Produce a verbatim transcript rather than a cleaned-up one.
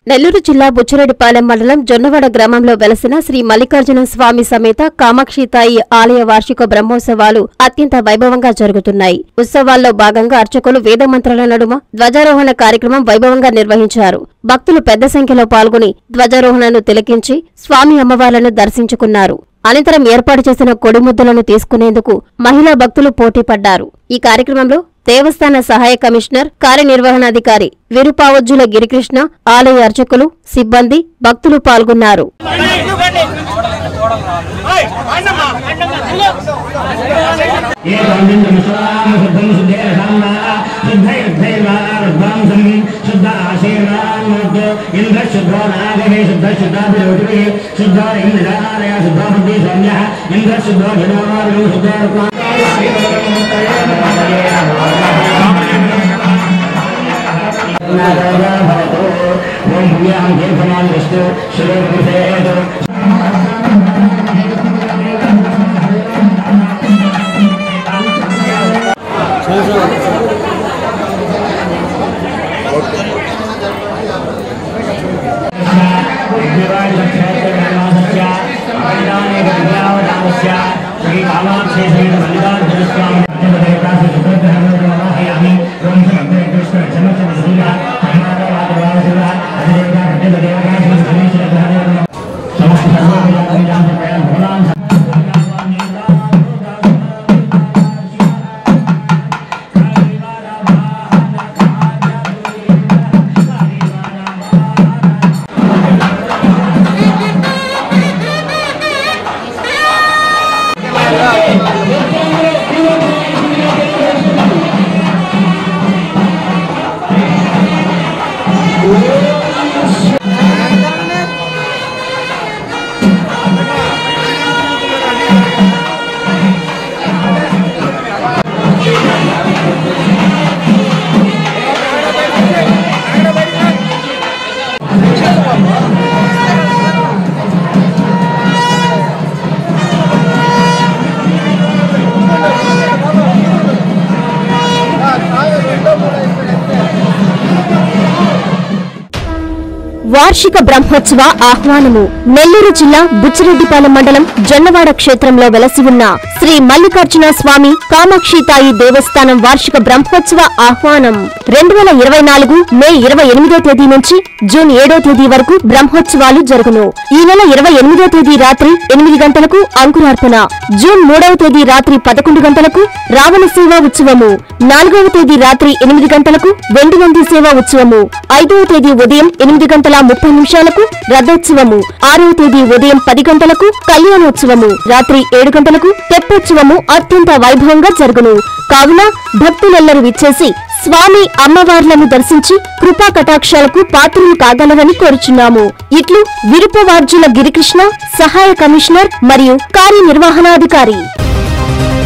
నెల్లూరు జిల్లా బుచ్చిరెడ్డిపాలెం మండలం జొన్నవాడ గ్రామంలో వెలసిన శ్రీ మల్లికార్జున స్వామి సమేత కామాక్షితాయి ఆలయ వార్షిక బ్రహ్మోత్సవాలు అత్యంత వైభవంగా జరుగుతున్నాయి. ఉత్సవాల్లో భాగంగా అర్చకులు వేదమంత్రాల నడుమ ధ్వజారోహణ కార్యక్రమం వైభవంగా నిర్వహించారు. భక్తులు పెద్ద సంఖ్యలో పాల్గొని ధ్వజారోహణను తిలకించి స్వామి అమ్మవార్లను దర్శించుకున్నారు. అనంతరం ఏర్పాటు చేసిన కొడిముద్దలను తీసుకునేందుకు మహిళా భక్తులు పోటీపడ్డారు. ఈ కార్యక్రమంలో దేవస్థాన సహాయ కమిషనర్ కార్యనిర్వహణాధికారి విరుపావజ్జుల గిరికృష్ణ, ఆలయ అర్చకులు, సిబ్బంది, భక్తులు పాల్గొన్నారు. వార్షిక బ్రహ్మోత్సవ ఆహ్వానము. నెల్లూరు జిల్లా బుచ్చిరెడ్డిపాలెం మండలం జొన్నవాడ క్షేత్రంలో వెలసి ఉన్న శ్రీ మల్లికార్జున స్వామి కామాక్షితాయి దేవస్థానం వార్షిక బ్రహ్మోత్సవ ఆహ్వానం రెండు వేల ఇరవై నాలుగు మే ఇరవై ఎనిమిదో తేదీ నుంచి జూన్ ఏడో తేదీ వరకు బ్రహ్మోత్సవాలు జరుగును. ఈ నెల ఇరవై ఎనిమిదో తేదీ రాత్రి ఎనిమిది గంటలకు అంకురార్పణ, జూన్ మూడవ తేదీ రాత్రి పదకొండు గంటలకు రావణ సేవా ఉత్సవము, నాలుగవ తేదీ రాత్రి ఎనిమిది గంటలకు వెండి నంది సేవా ఉత్సవము, ఐదవ తేదీ ఉదయం ఎనిమిది గంటల ముప్పై నిమిషాలకు రథోత్సవము, ఆరవ తేదీ ఉదయం పది గంటలకు కళ్యాణోత్సవము, రాత్రి ఏడు గంటలకు తెప్పోత్సవము అత్యంత వైభవంగా జరుగును. కావున భక్తులెల్లరూ విచ్చేసి స్వామి అమ్మవార్లను దర్శించి కృపా కటాక్షాలకు పాత్రలు కాగలరని కోరుచున్నాము. ఇట్లు విరుపవార్జుల గిరికృష్ణ, సహాయ కమిషనర్ మరియు కార్యనిర్వహణాధికారి.